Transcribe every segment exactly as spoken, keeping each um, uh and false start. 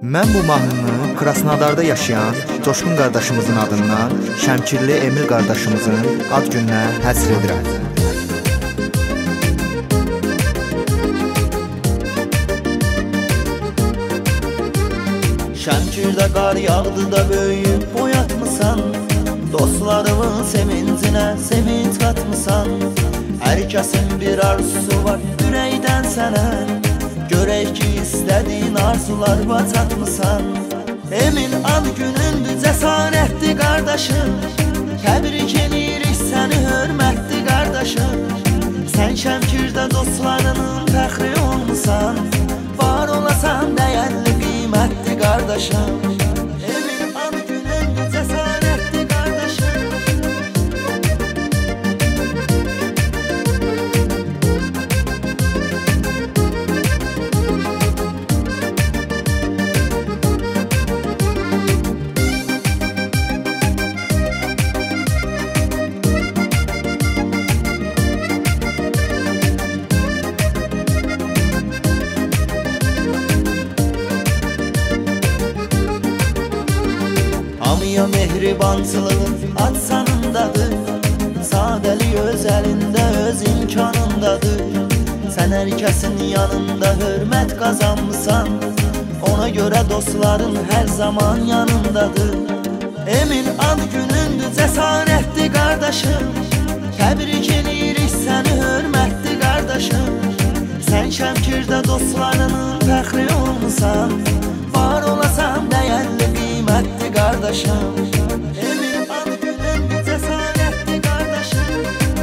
Mən bu mahnını Krasnodarda yaşayan Coşqun qardaşımızın adından Şəmkirli Emil qardaşımızın ad gününə həsr edirəm. Şəmkirdə qar yağdı da böyüyüb boyatmısan, dostlarımın sevincinə sevinç qatmısan. Hər kəsin bir arzusu var ürəkdən sənə, görək ki istədiyin arzularıma çatmısan. Emin ad günündür cəsarətli qardaşım, təbrik edirik səni hörmətli qardaşım. Sən Şəmkirdə dostlarının fəxri olmusan, var olasan dəyərli qiymətli qardaşım. Emin ad günündür cəsarətli qardaşım. Hamıya mehribançılığın ad sanındadır, sadəlik öz əlində öz imkanındadır. Sən hər kəsin yanında hörmət qazanmısan, ona görə dostların hər zaman yanındadır. Emin ad günündür cəsarətli qardaşım, təbrik edirik səni hörmətli qardaşım. Sən Şəmkirdə dostlarının fəxri olmusan, var olasan dəyərli qiymətli qardaşım. Emin ad günündür cəsarətli qardaşım.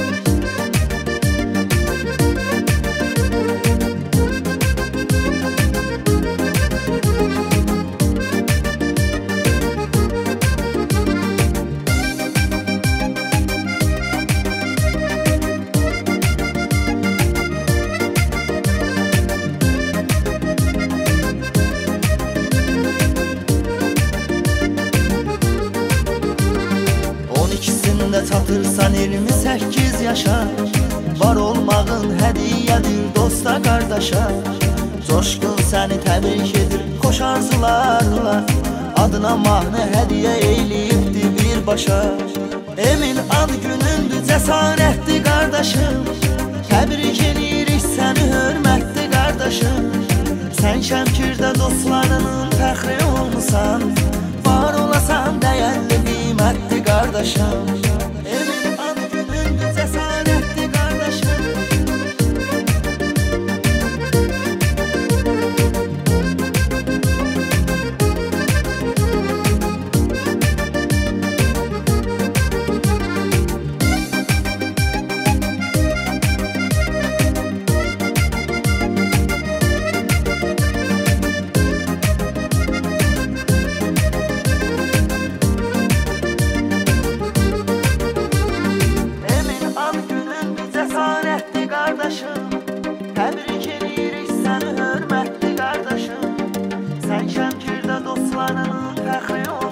İkisində çatırsan iyirmi səkkiz yaşa, var olmağın hədiyyədir dosta qardaşa. Coşqun səni təbrik edir xoş arzularla, adına mahnı hədiyyə eyləyibdir birbaşa. Emin ad günündür cəsarətli qardaşım, təbrik edirik səni hörmətli qardaşım. Sən Şəmkirdə dostlarının fəxri olmusan, var olasan dəyərli qiymətli qardaşım. Emin ad günündür cəsarətli qardaşım. Təbrik edirik səni hörmətli qardaşım. Sən Şəmkirdə dostlarının fəxri ol.